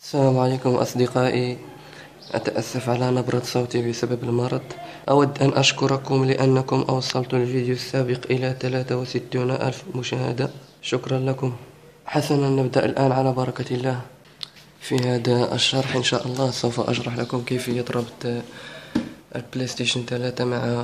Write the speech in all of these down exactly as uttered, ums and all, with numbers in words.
السلام عليكم أصدقائي. أتأسف على نبرة صوتي بسبب المرض. أود أن أشكركم لأنكم أوصلتوا الفيديو السابق إلى ثلاثة وستين ألف مشاهدة. شكرا لكم. حسنا، نبدأ الآن على بركة الله. في هذا الشرح إن شاء الله سوف أشرح لكم كيفية ربط البلاي ستيشن ثلاثة مع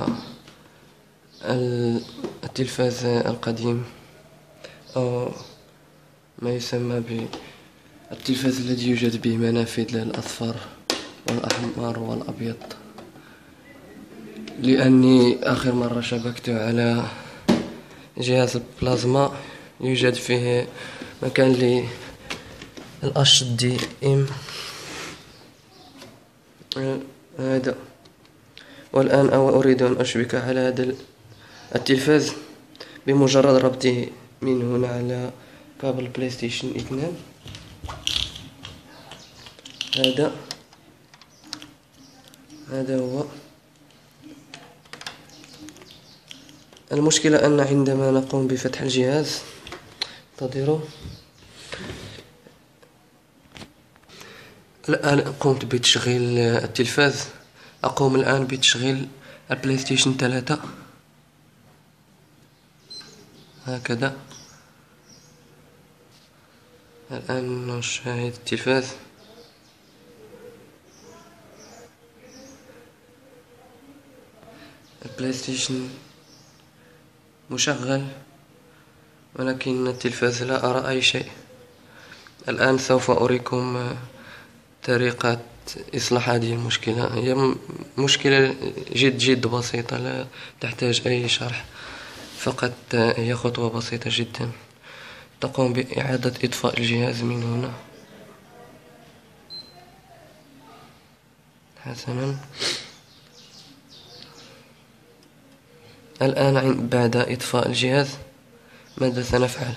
التلفاز القديم، أو ما يسمى بالتلفاز الذي يوجد به منافذ الأصفر والأحمر والأبيض، لأني آخر مرة شبكت على جهاز البلازما يوجد فيه مكان لل إتش دي إم هذا، والآن أريد أن أشبك على هذا التلفاز بمجرد ربطه من هنا على كابل بلاي ستيشن اثنان. هذا هذا هو. المشكلة أن عندما نقوم بفتح الجهاز، انتظروا، الآن قمت بتشغيل التلفاز. أقوم الآن بتشغيل البلاي ستيشن ثلاثة هكذا. الآن نشاهد التلفاز. البلاي ستيشن مشغل، ولكن التلفاز لا أرى أي شيء. الآن سوف أريكم طريقة إصلاح هذه المشكلة. هي مشكلة جد جد بسيطة، لا تحتاج أي شرح، فقط هي خطوة بسيطة جدا. تقوم بإعادة إطفاء الجهاز من هنا. حسنا، الآن بعد إطفاء الجهاز ماذا سنفعل؟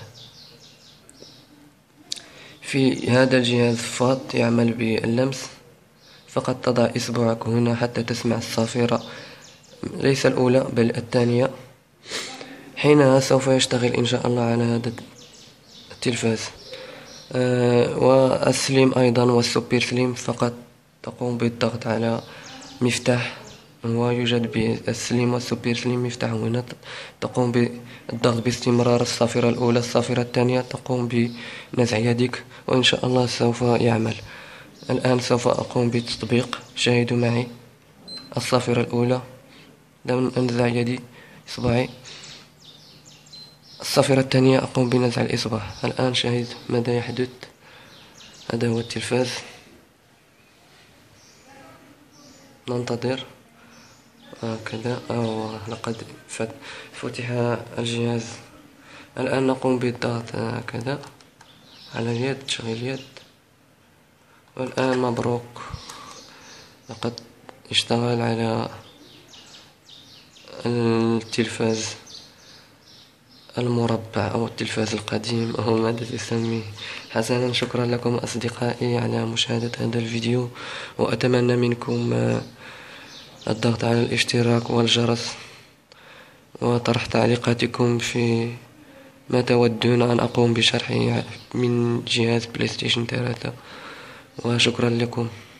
في هذا الجهاز فاط يعمل باللمس. فقط تضع إصبعك هنا حتى تسمع الصافرة، ليس الأولى بل الثانية. حينها سوف يشتغل إن شاء الله على هذا التلفاز. أه والسليم أيضا والسوبر سليم، فقط تقوم بالضغط على مفتاح. هو يوجد بالسليم والسوبر سليم مفتاح هنا، تقوم بالضغط باستمرار الصافرة الأولى الصافرة الثانية، تقوم بنزع يدك وإن شاء الله سوف يعمل. الآن سوف أقوم بتطبيق. شاهدوا معي الصافرة الأولى، لم أنزع يدي إصبعي. الصافرة الثانية أقوم بنزع الإصبع. الآن شاهد ماذا يحدث. هذا هو التلفاز. ننتظر هكذا. أو لقد فتح الجهاز. الآن نقوم بالضغط هكذا على اليد، تشغيل اليد. والآن مبروك، لقد اشتغل على التلفاز المربع أو التلفاز القديم أو ماذا تسميه. حسنا، شكرا لكم أصدقائي على مشاهدة هذا الفيديو، وأتمنى منكم الضغط على الاشتراك والجرس وطرح تعليقاتكم في ما تودون أن أقوم بشرحه من جهاز بلاي ستيشن ثلاثة. وشكرا لكم.